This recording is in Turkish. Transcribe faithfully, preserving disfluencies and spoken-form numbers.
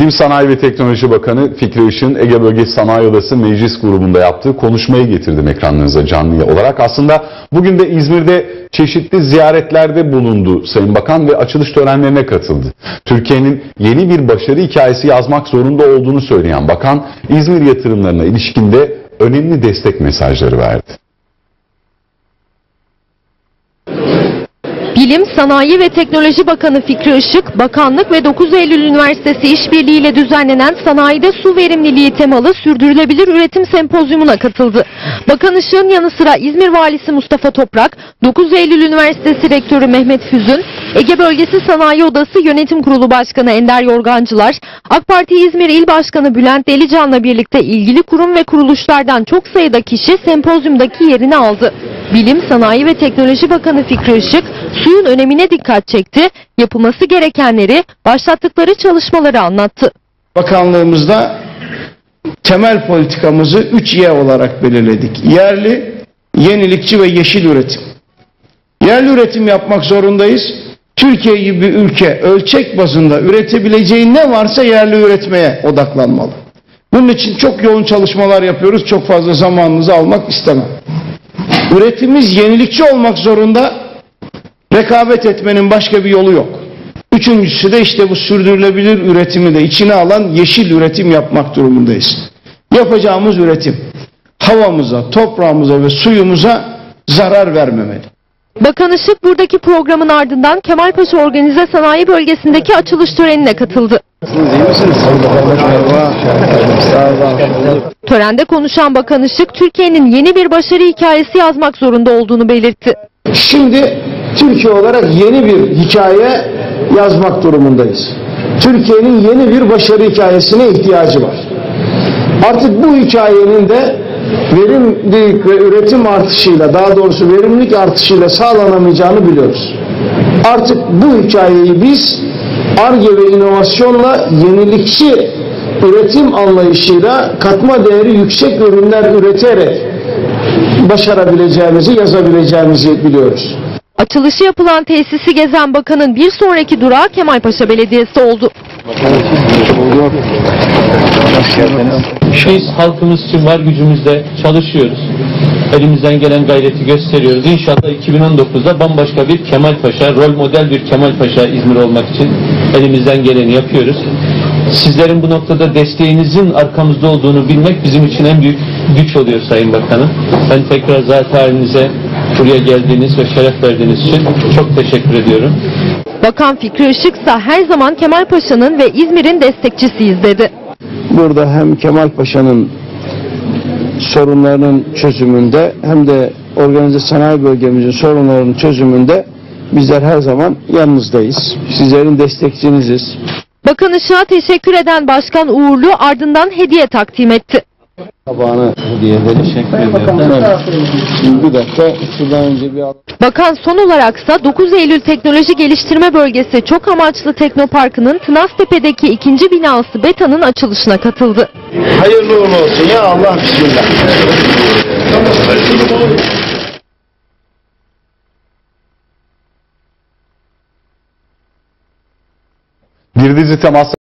Bilim Sanayi ve Teknoloji Bakanı Fikri Işık'ın Ege Bölgesi Sanayi Odası Meclis grubunda yaptığı konuşmayı getirdim ekranlarınıza canlı olarak. Aslında bugün de İzmir'de çeşitli ziyaretlerde bulundu Sayın Bakan ve açılış törenlerine katıldı. Türkiye'nin yeni bir başarı hikayesi yazmak zorunda olduğunu söyleyen Bakan, İzmir yatırımlarına ilişkinde önemli destek mesajları verdi. Bilim, Sanayi ve Teknoloji Bakanı Fikri Işık, Bakanlık ve dokuz Eylül Üniversitesi işbirliğiyle düzenlenen sanayide su verimliliği temalı sürdürülebilir üretim sempozyumuna katıldı. Bakan Işık'ın yanı sıra İzmir Valisi Mustafa Toprak, dokuz Eylül Üniversitesi Rektörü Mehmet Füzün, Ege Bölgesi Sanayi Odası Yönetim Kurulu Başkanı Ender Yorgancılar, AK Parti İzmir İl Başkanı Bülent Delican'la birlikte ilgili kurum ve kuruluşlardan çok sayıda kişi sempozyumdaki yerini aldı. Bilim, Sanayi ve Teknoloji Bakanı Fikri Işık, suyun önemine dikkat çekti, yapılması gerekenleri, başlattıkları çalışmaları anlattı. Bakanlığımızda temel politikamızı üç Y olarak belirledik. Yerli, yenilikçi ve yeşil üretim. Yerli üretim yapmak zorundayız. Türkiye gibi bir ülke ölçek bazında üretebileceği ne varsa yerli üretmeye odaklanmalı. Bunun için çok yoğun çalışmalar yapıyoruz. Çok fazla zamanınızı almak istemem. Üretimimiz yenilikçi olmak zorunda, rekabet etmenin başka bir yolu yok. Üçüncüsü de işte bu sürdürülebilir üretimi de içine alan yeşil üretim yapmak durumundayız. Yapacağımız üretim havamıza, toprağımıza ve suyumuza zarar vermemeli. Bakan Işık buradaki programın ardından Kemalpaşa Organize Sanayi Bölgesi'ndeki açılış törenine katıldı. Törende konuşan Bakan Işık, Türkiye'nin yeni bir başarı hikayesi yazmak zorunda olduğunu belirtti. Şimdi Türkiye olarak yeni bir hikaye yazmak durumundayız. Türkiye'nin yeni bir başarı hikayesine ihtiyacı var. Artık bu hikayenin de verimlilik ve üretim artışıyla, daha doğrusu verimlilik artışıyla sağlanamayacağını biliyoruz. Artık bu hikayeyi biz Ar-Ge ve inovasyonla, yenilikçi üretim anlayışıyla katma değeri yüksek ürünler üreterek başarabileceğimizi, yazabileceğimizi biliyoruz. Açılışı yapılan tesisi gezen bakanın bir sonraki durağı Kemalpaşa Belediyesi oldu. Biz halkımız için var gücümüzle çalışıyoruz. Elimizden gelen gayreti gösteriyoruz. İnşallah iki bin on dokuzda bambaşka bir Kemalpaşa, rol model bir Kemalpaşa İzmir olmak için elimizden geleni yapıyoruz. Sizlerin bu noktada desteğinizin arkamızda olduğunu bilmek bizim için en büyük güç oluyor Sayın Bakanım. Ben tekrar zat halinize buraya geldiğiniz ve şeref verdiğiniz için çok teşekkür ediyorum. Bakan Fikri Işık ise her zaman Kemalpaşa'nın ve İzmir'in destekçisiyiz dedi. Burada hem Kemalpaşa'nın sorunlarının çözümünde hem de organize sanayi bölgemizin sorunlarının çözümünde bizler her zaman yanınızdayız. Sizlerin destekçiniziz. Bakan Işık'a teşekkür eden Başkan Uğurlu ardından hediye takdim etti. Tabağını hediye ederim. Teşekkür ederim. Şimdi bir dakika şuradan önce bir al. Bakan son olaraksa dokuz Eylül Teknoloji Geliştirme Bölgesi Çok Amaçlı Teknoparkı'nın Tınaztepe'deki ikinci binası BETA'nın açılışına katıldı. Hayırlı uğurlu olsun ya Allah, bismillah. Bir dizi temas